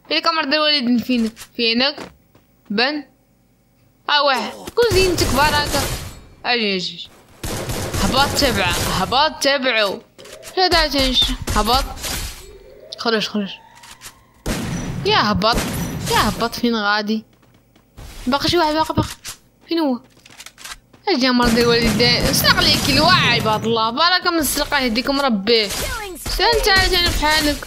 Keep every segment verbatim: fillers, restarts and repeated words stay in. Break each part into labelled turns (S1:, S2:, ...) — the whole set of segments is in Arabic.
S1: فين الكاميرا ديال الوالدين؟ فينك فينك بان. ها واحد كوزينتك بركة. اجي اجي هبط تبعه هبط تبعو. هدا تنش هبط. خرج خرج يا هبط يا هبط. فين غادي؟ باقي شي واحد باقي باقي. فين هو؟ اجي مرضي الوالدين. سرق ليك الوعي عباد الله. بركة من السرقة يهديكم ربي. سنت عايشين في حالك.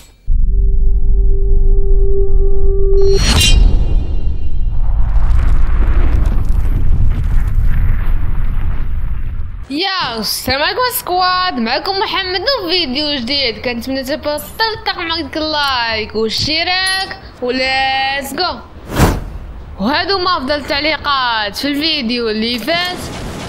S1: يا السلام عليكم سكواد، معكم محمد وفيديو جديد. كنتمنى تبطل تقطع ديك اللايك والاشتراك وليتس جو. وهادو ما افضل التعليقات في الفيديو اللي فات.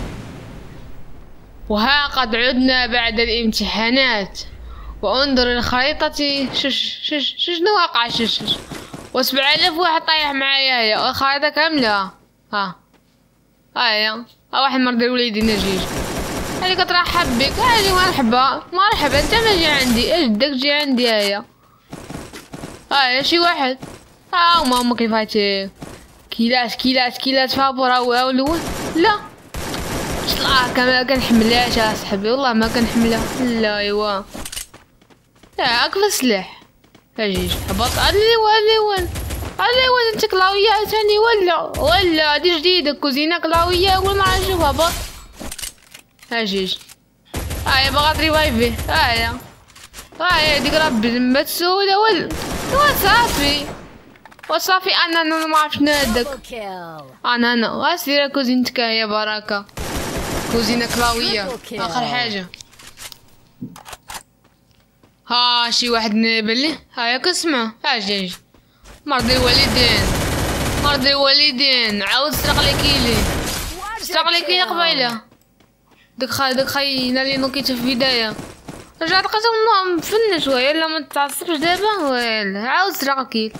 S1: وها قد عدنا بعد الامتحانات وانظر الخريطة. شش شش شنو واقع؟ شش شش وسبع آلاف واحد طايح معايا. هي الخريطة كاملة. ها هاهي ها واحد مرضي الوليدين نجيج. هاني كترحب بك. هاني مرحبا مرحبا. انت ما جي عندي اجدك جي عندي. هيا هاهي شي واحد. ها هما هما كيفاتي كيلات كيلات كيلات فابور. هاو الاول لا لا كان كنحملهاش يا صاحبي والله ما كنحملها. لا ايوا ياك في السلاح. اجي هبط. هادي الاول هادي الاول انت كلاوية ثاني ولا ولا هادي جديدة كوزينة كلاوية ولا ما عرفتش. هبط اجي هاهي باغا تريفايفي. هاهي هاهي ديك ربي ما تسولة ولا وصافي وصافي. انا انا ما عرفتش شنو هداك. انا انا غاسير كوزينتك يا بركة. كوزينة كلاوية اخر حاجة. ها شي واحد نبلي. هايا كسمع. اجي اجي مرضي الوالدين مرضي الوالدين. عاود سرق لي كيلي سرق لي كيلي قبيله. داك خا داك خاينا لي نوكيتا في البدايه. رجعت لقيتهم مفنش شويه. لا ما تعصبش دابا ولا عاود سرق كيل.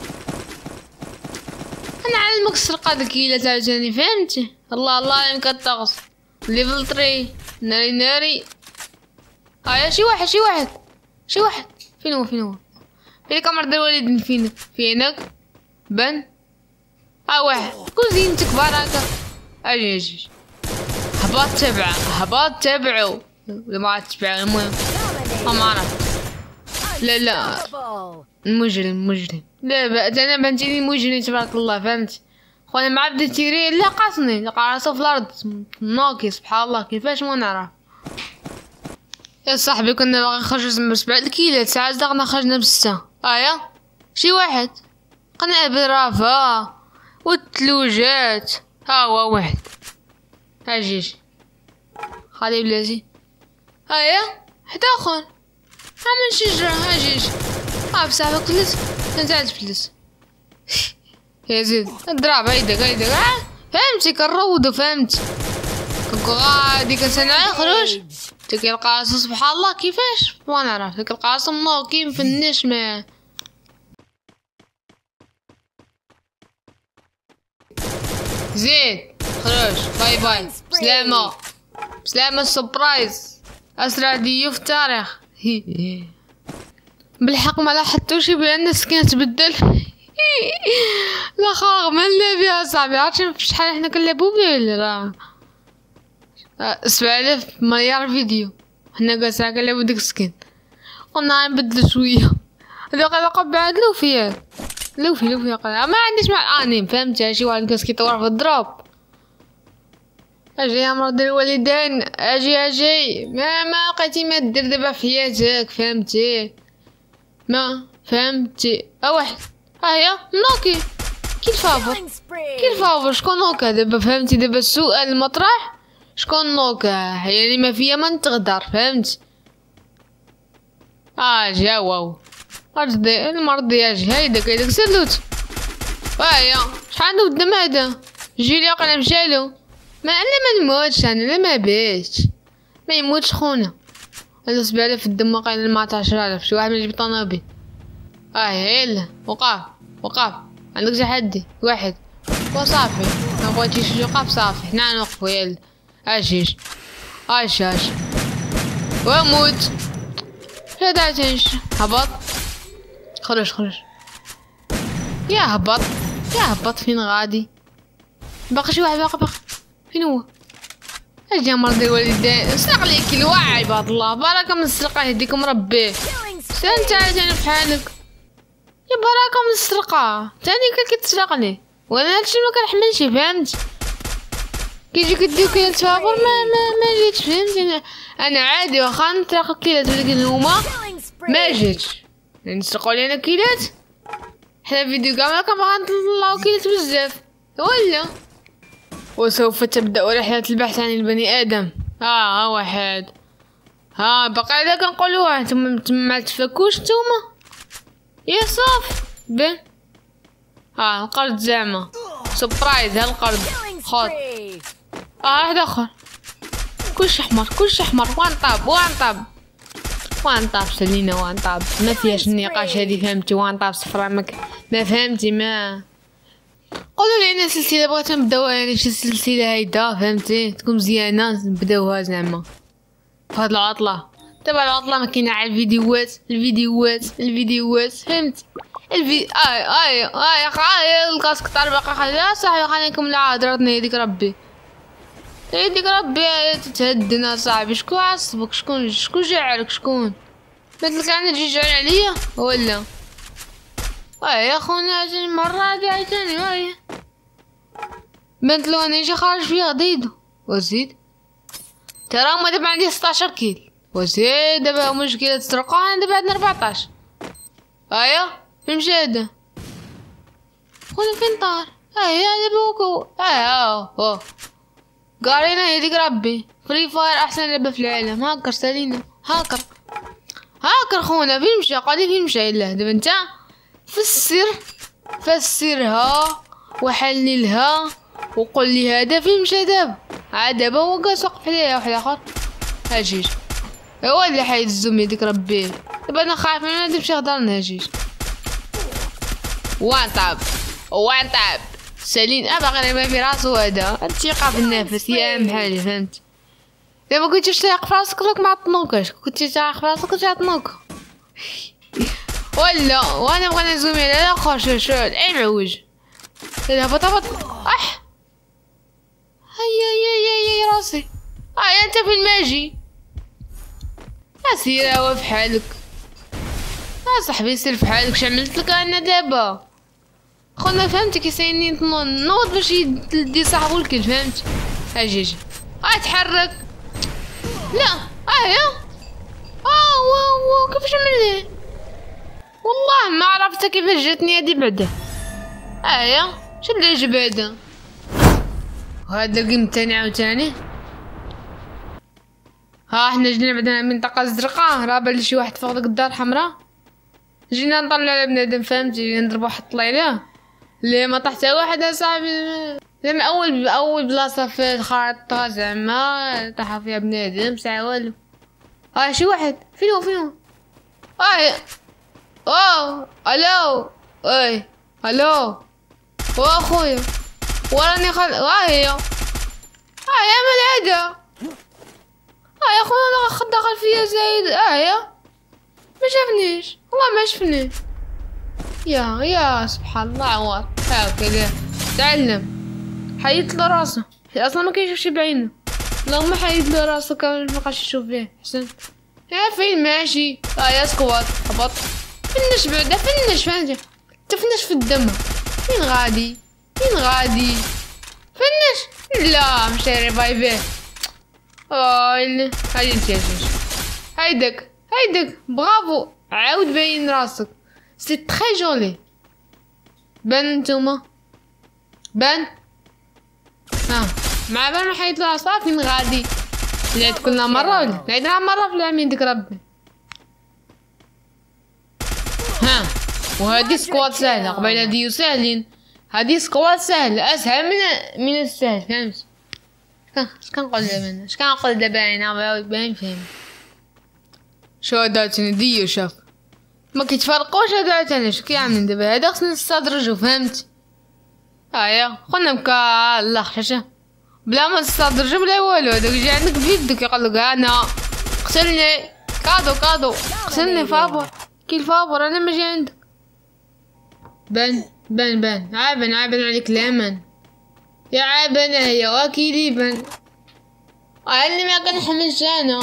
S1: انا علمك السرقه د الكيلات عاوتاني فهمتي. الله الله يمكن كتغص ليفل ثري ناري ناري. هايا شي واحد شي واحد شي واحد. فين هو فين هو؟ فين الكاميرا ديال الوالدين؟ فينك فينك بان. ها واحد كوزينتك بركة. اجي اجي هبط تبعه هبط تبعو ولا ما تبعه. المهم ما عرفت. لا لا المجرم مجرم. لا بقى انا بنتيني مجرم تبارك الله فهمت. خويا مع بدا تيري لا قاصني لقى راسو في الارض نوكي. سبحان الله كيفاش ما نعرف. يا صاحبي كنا باغي نخرجو من سبعة الكيلات ساعة زدنا خرجنا بستة. هايا شي واحد قناع برافا والتلوجات. ها هو واحد. اجي خلي بلاتي. هايا حتى اخر ها من شجرة. اجي اجي ها بصاحبك فلس انت تفلس. يا زيد الضرب هيداك هيداك. فهمتي كنروضو فهمتي كنكون غادي كنسنع خرج. ديك القاص سبحان الله كيفاش ما نعرف. ديك القاص نوكي مفنش ما زيد خرج. باي باي بسلامة بسلامة. سبرايز اسرع ضيوف في التاريخ. بالحق ما لاحظتوش بان السكين تبدل. لا خاغ مالنا بها صاحبي. عرفتي شحال حنا كنلعبو بيه ولا راه سبعة آلاف مليار فيديو حنا كاع ساعة كنلعبو ديك السكين. قلنا نبدلو شوية. هذا قال بعد لوفي لوفي لوفي قال ما عنديش مع الانيم فهمتي. شي واحد كاس كيطور في الضرب. اجي يا مرضي الوالدين. اجي اجي ما ما لقيتي ما دير دابا في حياتك فهمتي ما فهمتي. ها واحد هاهي نوكي كي الفافور كي الفافور. شكون نوكا دابا فهمتي. دابا السؤال المطرح شكون نوكا يعني ما فيا من تغدر فهمت. اه جا واو اجدي المرضي. اجي هيداك هيداك سلوت. هاهي شحال عنده الدم هذا. جيلي قلنا مشالو. ما انا ما نموتش انا لا ما بيتش ما يموتش خونا. هذا سبعة آلاف في الدم قايل ما عشرة آلاف. شي واحد ما يجيب طنابي. اه يلا وقف وقف عندك تحدي واحد وصافي. ما بغيتيش توقف صافي حنا نوقفو. يلا اجي اش اش وموت. هدا تنش هبط خرج خرج. يا هبط يا هبط فين غادي؟ باقي شي واحد باقي باقي فين هو؟ اجي مرضي الوالدين سرق ليك الوعي عباد الله بركة من السرقة يهديكم ربي. انت عايزين في حالك يا بركة من السرقة تاني كي كتسرق لي وانا هادشي ما كنحملش فهمت. كيجي كديو كيلات فابور ما ما ما جيتش فهمتي. انا عادي واخا نسرق كيلات ولكن هما ما جيتش يعني سرقوا لي انا كيلات. حنا فيديو كاع ما كنبغي نطلعو كيلات بزاف ولا. وسوف تبدأ رحلة البحث عن البني آدم. ها ها واحد ها باقي على كنقولوها نتوما ما تفكوش نتوما يا صاف بن. ها القرد زعما سبرايز. ها القرد خذ. اه واحد اخر كلشي احمر كلشي احمر. وان طاب وان طاب وان طاب سالينا وان طاب ما فيهاش النقاش هادي فهمتي. وان طاب صفرا ما ما فهمتي ما قولوا لي انا سلسله بغيت نبداوها يعني شي سلسله هيدا فهمتي تكون مزيانه نبداوها زعما في هاد العطله. دابا العطله ما كاينه على الفيديوهات الفيديوهات الفيديوهات فهمتي. الفي اي اي اي اي الكاسك تاع باقي خليها صاحبي خلينا نكمل هضرتنا يديك ربي يديك ربي تتهدنا صاحبي. شكون عصبك شكون شكون جعلك شكون قلتلك انا تجي جعل عليا ولا. اه يا خونا عاوتاني المرة هادي عاوتاني هاهي بنت لو انا يجي خارج فيها ضيدو وزيد ترى هما دابا عندي ستاشر كيل وزيد دابا مشكلة تسرقوها انا دابا عندنا ربعطاش. هايا فين مشى هدا خونا فين طار. هاهي دابا وكو اه اه قارينا يديك ربي فري فاير احسن لعبة في العالم. هاكر سالينا هاكر هاكر خونا فين مشى قالي فين مشى. الا دابا نتا فسر فسرها وحللها وقل لي هذا فين مشى دابا. عاد دابا هو قاص وقف عليها واحد اخر هاجيج هو اللي حيدزو يديك ربي. دابا انا خايف ما نمشي نهضر نهاجيج. وان طاب وان طاب سالين اه باغي ما في راسو هذا الثقه في النفس يا ام حالي فهمت. دابا كنتي تايق في راسك راك ما عطنوكاش كنتي تايق في راسك كنتي عطنوك ولا. وانا بغينا نزومي على الاخر شو شو اي معوج هبط هبط اح هيا يا يا يا راسي. اه انت في الماجي اسير هو في حالك. اه صاحبي سير في حالك شعملت لك انا دابا خونا فهمتي كيسايني نوض باش يدي صاحبو الكل فهمت. اجي اجي اه تحرك لا اه يا اه واو كيفاش عملتي والله ما عرفت كيفاش جاتني هادي بعدا. اه يا شو اللي جاب هذا وهذا الجيم الثاني عاوتاني. ها حنا جينا بعدا المنطقة الزرقاء راه بان لي شي واحد فوق ديك الدار الحمراء. جينا نطلعو على بنادم فهمتي نضربو واحد الطليله اللي ما طاح حتى واحد اصاحبي. زعما اول اول بلاصه في الخارطه زعما طاح فيها بنادم ساعه والو. ها شي واحد فين هو فين هو اه اوه الو اي الو واخويا وراني خل ها هي ها يا مال هذا ها يا خويا انا خد دخل فيا زايد. اه يا ما شافنيش والله ما شفني يا يا سبحان الله عوار هاكا تعلم حيدت له راسه اصلا ما كيشوفش بعينه. اللهم حيد له راسه كامل مابقاش يشوف فيه حسن. يا فين ماشي اه يا سكوات هبط فنش بعدا فنش فهمتي تفنش في الدم. فين غادي فين غادي فنش لا مشى ريفايفيه. اه هاي انت يا جوج هايدك هايدك برافو عاود باين راسك سي تري جولي. بان نتوما بان ها مع بان حيت له صافي فين غادي. لعبت كلنا مره ولا لعبنا مره في العام ديك ربي. ها وهادي سكواد سهله قبيله ديو ساهلين. هادي سكواد سهله اسهل من من السهل فهمت. اش كنقول دابا انا اش كنقول دابا انا باين فهم. شو هاداتني ديو شاف ما كيتفرقوش هاداتني شو كيعملين دابا هذا خصنا نستدرجو فهمت. هيا خونا بكا الله حاشا بلا ما نستدرجو بلا والو. هذاك يجي عندك بيدك يقولك انا قتلني كادو كادو قتلني فابور كي الفابور انا ما جي عندك. بان بان بان عابن عابن عليك الامان يا عابن هيا واكيد بان اللي ما كنحملش انا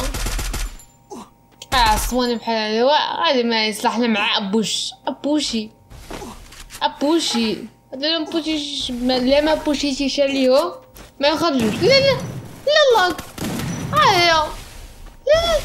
S1: عصوني بحال هذا هذا ما يصلحنا مع ابوش ابوشي ابوشي هذا ما بوشيش لا ما بوشيتيش عليه ما يخرجوش لا لا لا لاك هيا لا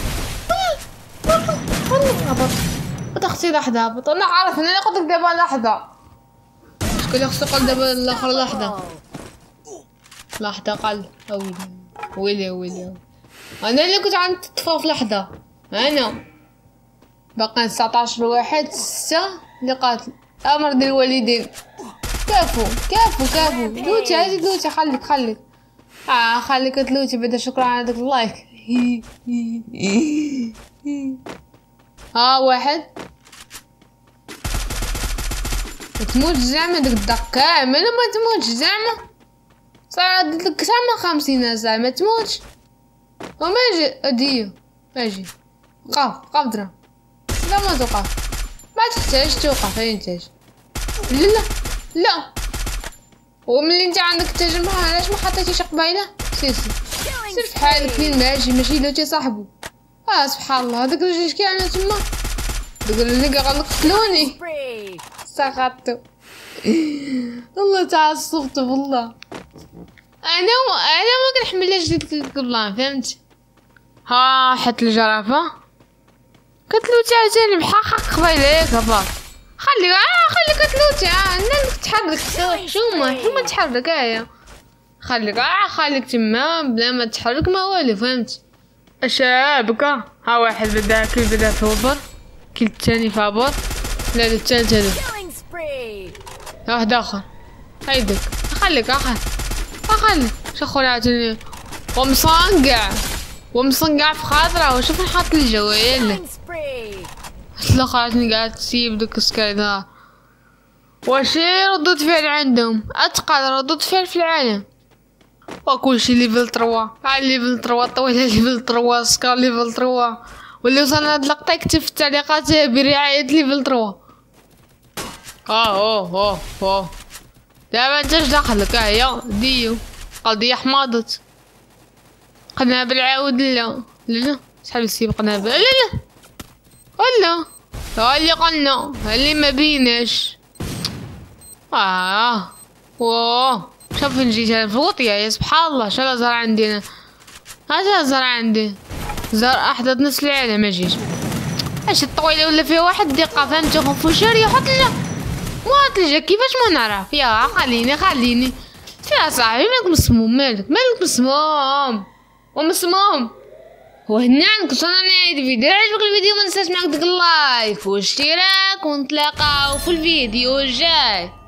S1: والله هبط هبط اختي لحظة هبط انا عارف انا قلت لك دابا لحظة شكون خصو قال دابا الاخر لحظة لحظة قال ويلي ويلي ويلي انا اللي كنت غنطفى في لحظة انا باقي تسعطاش واحد ستة اللي قاتل امر ديال الوالدين كافو كافو كافو لوتي هادي لوتي خليك خليك اه خليك تلوتي بعدا شكرا على داك اللايك ها واحد تموت زعما داك الدق كامل ما تموتش زعما صراحة درت لك زعما خمسين زعما تموتش وما جي اديو اجي وقف وقف درا لا ما توقف ما تحتاج توقف هاي نتاج لا لا لا وملي انت عندك التجربة علاش ما حطيتيش قبيله سير سير سير فحالك فين ماشي ماشي لوتي صاحبو اه سبحان الله هذاك الرجال اش كيعمل تما داك الرجال غادي قتلوني سقطتو والله تعصبت والله انا و... انا ما كنحملهاش ديك البلان فهمت ها حط الجرافه كتلوتي عاوتاني بحقك قبيله ياك هبط خلي اه خليك تلوتي اه انك تحرك حشومه حشومه تحرك هيا خليك اه خليك تما بلا ما تحرك ما والو فهمت الشباب ها واحد بدا كي بدا فوبر كي الثاني فابور لا الثالث هذا واحد اخر هيدك خليك اخر خليك شخور عاوتاني ومصنقع ومصنقع في خاطره وشوف نحط الجوال الاخر عاوتاني قاعد تسيب دوك السكايدار واش ردود فعل عندهم اتقل ردود فعل في العالم وكلشي ليفل تروا على ليفل تروا طويله ليفل تروا سكار ليفل تروا واللي وصلنا هاد اللقطه يكتب في التعليقات برعايه ليفل تروا اه اوه اوه اوه دابا انت اش دخلك ها هي ديو قضيه حماضت قنابل بالعاود لا لا لا شحال السيب قنابل لا لا ولا ها اللي قلنا اللي ما بيناش اه واه شوف فين جيت انا في الوطية يا سبحان الله شلا زهر عندي انا هذا زهر عندي زهر احدث نص العالم ما جيش اش الطويلة ولا فيها واحد دقة فهمتي خنفوشاري حط لجا وحط لجا كيفاش ما نعرف يا خليني خليني فيها صاحبي مالك مسموم مالك مالك مسموم ومسموم وهنا عندك صنع نهاية الفيديو عجبك الفيديو منساش معاك ديك اللايك والاشتراك ونتلاقاو في الفيديو الجاي.